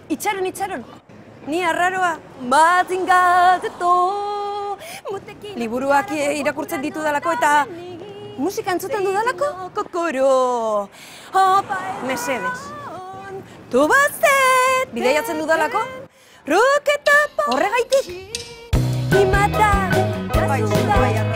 Itxaron. Ni arraroa. Mazingazeto. Liburuak irakurtzen ditudalako eta musika entzuten dudalako. Kokoro. Mesedes. Tu bazet. Bideiatzen dudalako. Roketa horregaitik. Imata. Bai,